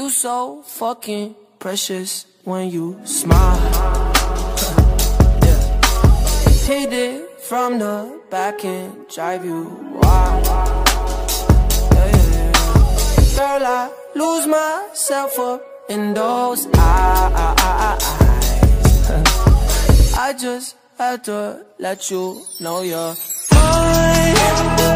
You so fucking precious when you smile. Yeah. Hit it from the back and drive you wild. Yeah, yeah, yeah. Girl, I lose myself up in those eyes. I just had to let you know you're mine.